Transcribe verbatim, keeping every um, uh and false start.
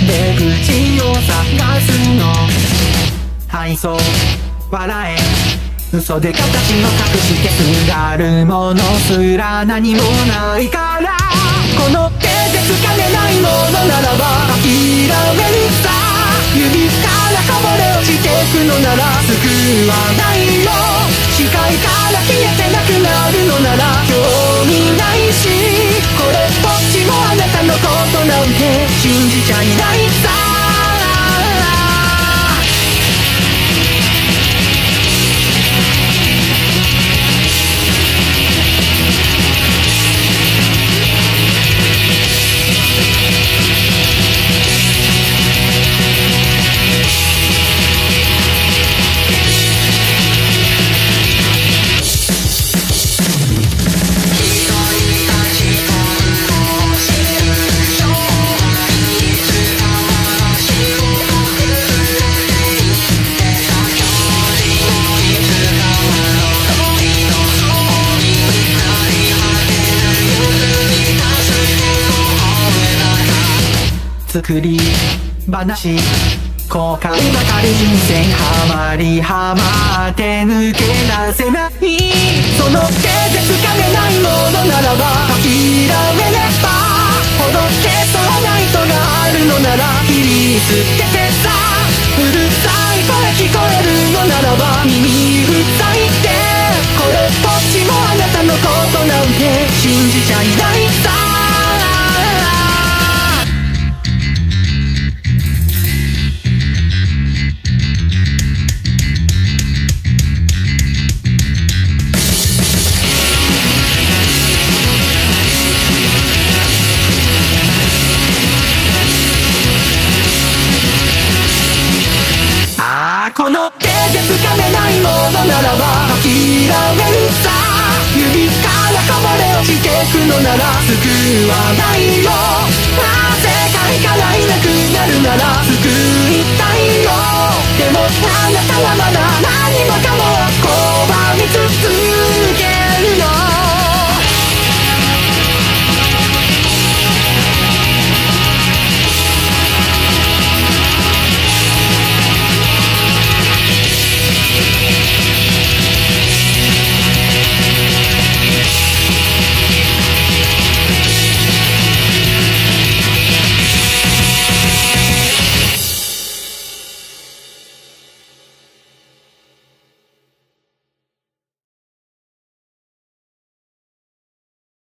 出口を探すの。はいそう笑え、嘘で形の隠し消すがるものすら何もないから、この手でつかめないものならば諦めるさ。指からこぼれ落ちてくのなら救わないよ。視界から消えてなくなるのなら興味ないし、これっぽっちもあなたのことなんて信じちゃいないさ。作り話後悔ばかり人生ハマりハマって抜け出せない、その手でつかめないものならば諦めればほどけそうな糸があるのなら切り捨ててさ。うるさい声聞こえるのならば耳塞いで、これっぽっちもあなたのことなんて信じちゃいないさ。この手でつかめないものならば諦めるさ。指からこぼれ落ちてくのなら救わないよ。なぜ